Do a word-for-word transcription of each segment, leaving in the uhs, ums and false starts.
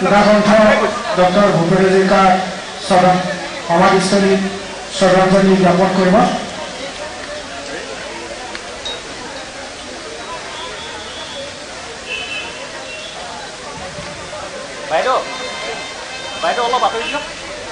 Sudhakantha doctor Bhupen হাজৰিকাৰ সমাধিস্থলীত শ্ৰদ্ধাঞ্জলি জ্ঞাপন কৰিব। বাইদেউ বাইদেউ অলপ আঁতৰি দিয়ক।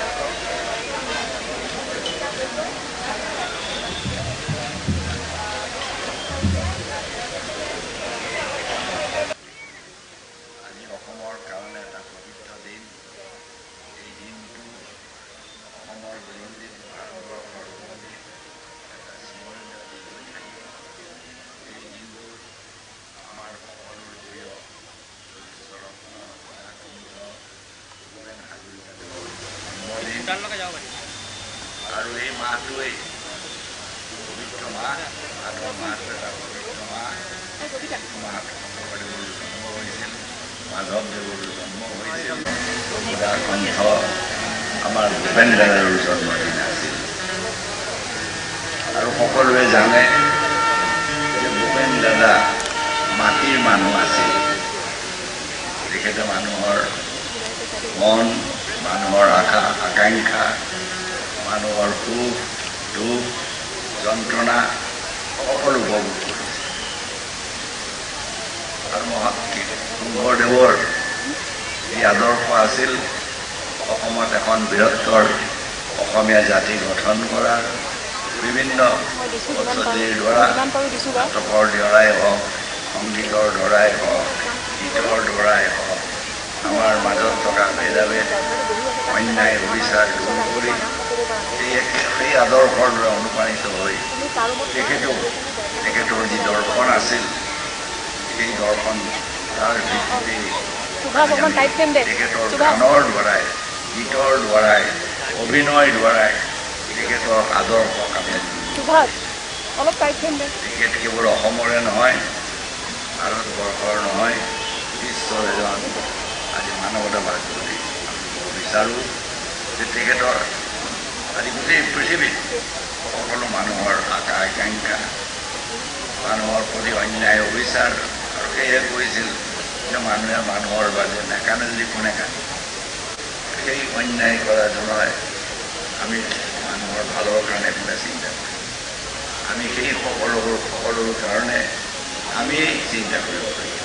আৰু এই মাহটোৱেই পবিত্ৰ মাহ, ভাদৰ মাহটো এটা পবিত্ৰ মাহ। মাঘ শংকৰদেৱৰ জন্ম হৈছিল, মাধৱদেৱৰ জন্ম হৈছিল, কণ্ঠ আমাৰ ভূপেন দাদাৰো জন্মদিন আছিল। আৰু সকলোৱে জানে যে ভূপেন দাদা মাটিৰ মানুহ আছিল। তেখেতে মানুহৰ মন, মানুহৰ আশা আকাংক্ষা, মানুহৰ সুখ দুখ যন্ত্ৰণা সকলো উপভোগ কৰিছে। আৰু শংকৰদেৱৰ যি আদৰ্শ আছিল অসমত এখন বৃহত্তৰ অসমীয়া জাতি গঠন কৰাৰ, বিভিন্ন পদ্ধতিৰ দ্বাৰা নাটকৰ দ্বাৰাই হওক, সংগীতৰ দ্বাৰাই হওক, গীতৰ দ্বাৰাই হওক, আমাৰ মাজত থকা ভেদাভেদ অন্যায় অবিচাৰ দূৰ কৰি সেই সেই আদৰ্শৰ দ্বাৰা অনুপ্ৰাণিত হৈ তেখেতেও তেখেতৰ যি দৰ্শন আছিল সেই দৰ্শন তাৰ ভিত্তিতেই তেখেতৰ গানৰ দ্বাৰাই, গীতৰ দ্বাৰাই, অভিনয়ৰ দ্বাৰাই তেখেতৰ আদৰ্শক আমি তেখেত কেৱল অসমৰে নহয়, ভাৰতবৰ্ষৰ নহয়, বিশ্বৰ এজন আজি মানৱতাবাদ বুলি বিচাৰোঁ যে তেখেতৰ আজি গোটেই পৃথিৱীত সকলো মানুহৰ আশা আকাংক্ষা, মানুহৰ প্ৰতি অন্যায় অবিচাৰ, আৰু সেয়ে কৈছিল যে মানুহে মানুহৰ বাবে নেকানে যদি কোনে কানে। সেই অন্যায় কৰাজনয় আমি মানুহৰ ভালৰ কাৰণে কোনে চিন্তা কৰোঁ। আমি সেই সকলোবোৰ সকলোৰ কাৰণে আমি চিন্তা কৰিব পাৰোঁ।